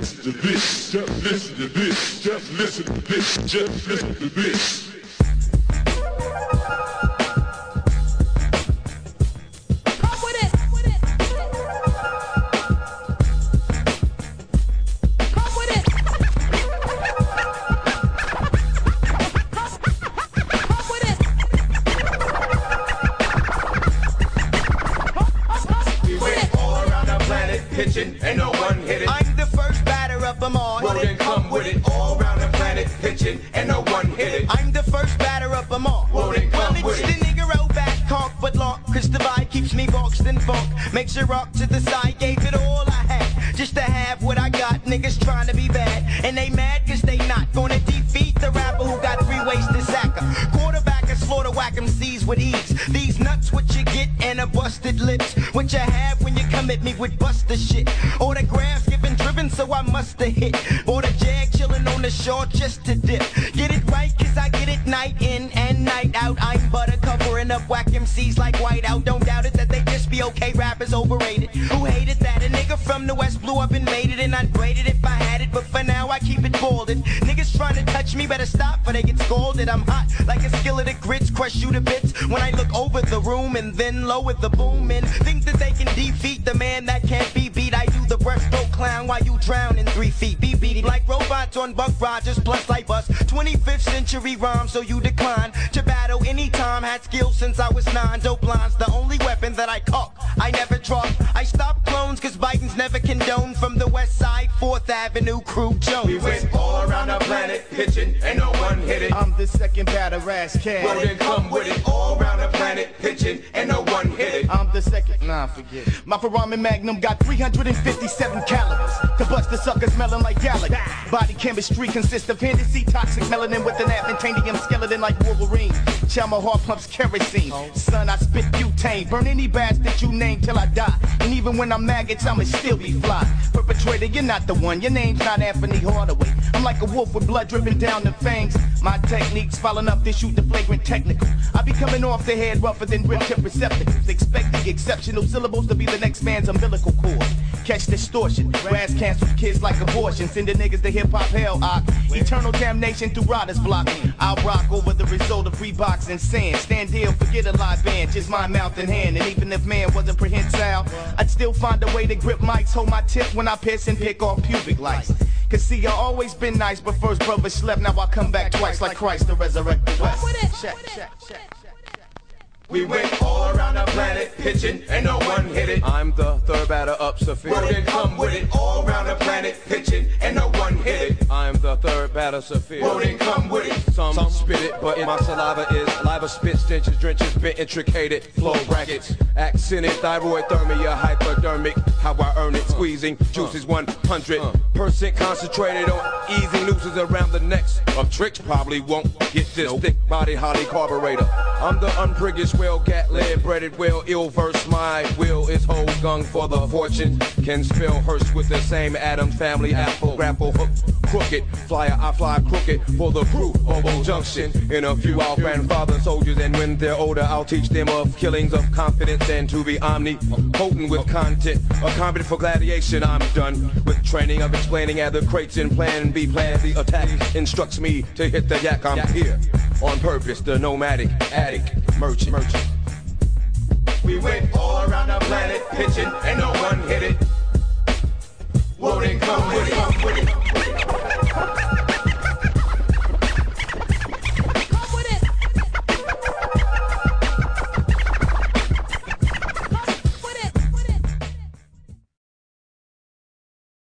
to this, just listen to this, just listen to this, just listen to this. Pitching, and no one hit it. I'm the first batter up them all. Well then come with it. All around the planet pitching, and no one hit it. I'm the first batter up them all. Well then come with it. It's the nigga roll back, conk but lock. Cause the vibe keeps me boxed and funk. Makes you rock to the side, gave it all I had. Just to have what I got, niggas trying to be bad. And they mad cause they not gonna defeat the rapper who got 3 ways to sack her. Quarterback and slaughter whack MCs with ease. These nuts what you get and a busted lips. What you have when you come at me with buster shit. Autographs giving driven so I must have hit. Or the jag chilling on the shore just to dip. Get it right cause I get it night in and night out. I'm butter covering up whack MCs like whiteout. Don't doubt it that they just be okay rappers overrated. Who hated that? A nigga from the west blew up and made it. And I'd braid it if I had it. But for now I keep it balded. Niggas trying to touch me better stop for they get scalded. I'm hot like a skillet of grits. Crush you to bits when I look over the room and then lower the boom and think that they can defeat the man that can't be beat. I do the breaststroke clown while you drown in 3 feet. Be beating like robots on Buck Rogers plus like bus. 25th century rhyme, so you decline to battle anytime. Had skills since I was 9. Dope lines, the only weapon that I cock. I never drop. I stop clones cause Biden's never condone. From the west side, 4th Avenue, Crew Jones. We went all around the planet pitching, and no one hit it. I'm the second batter ass cat. Well then come with it. All around the planet pitching, and no one hit it. I'm the second. Nah, forget it. My Ferrari Magnum got 357 calibers to bust the sucker smelling like Gallagher. Body chemistry consists of Hennessy, toxic melanin with an adamantanium skeleton like Wolverine. Chow my heart pumps kerosene. Son, I spit butane. Burn any bastard you name till I die. And even when I'm maggots, I'ma still be fly. Perpetrator, you're not the one. Your name's not Anthony Hardaway. I'm like a wolf with blood dripping down the fangs. My technique's following up to shoot the flagrant technical. I be coming off the head rougher than rim tip receptacles. Expecting exceptional syllables to be the next man's umbilical cord. Catch distortion. Grass cancels kids like abortion. Send the niggas to hip hop hell. Eternal damnation through riders block. I'll rock over the result of Reeboks and sand. Stand deal, forget a live band. Just my mouth and hand. And even if man wasn't prehensile, I'd still find a way to grip mics. Hold my tip when I piss and pick off pubic lice. Cause see, I always been nice, but first brother slept. Now I come back twice like Christ to resurrect the West. Check. We went all around the planet pitching, and no one hit it. I'm the third batter up, Sophia. Well then come with it. All around the planet pitching, and no one hit it. I'm the third batter, Sophia. Well then come with it. Some spit it, but my saliva is lava spit, stenches, drenches, bit intricated, flow brackets, accented, thyroidthermia, hypodermic. How I earn it, squeezing juices 100% concentrated on easy nooses around the necks of tricks. Probably won't get this thick body holly carburetor. I'm the unpriggish well, cat lead, breaded well, ill verse. My will is whole gung for the fortune. Can spell hearse with the same Adams family. Apple, grapple, hook, crooked. Flyer, I fly crooked for the crew. Oval Junction. In a few, our grandfather soldiers, and when they're older, I'll teach them of killings of confidence and to be omnipotent with content. A competent for gladiation, I'm done with training of explaining at the crates in plan B. Plan the attack instructs me to hit the yak. I'm here on purpose, the nomadic addict merchant. We went all around the planet pitching, and no one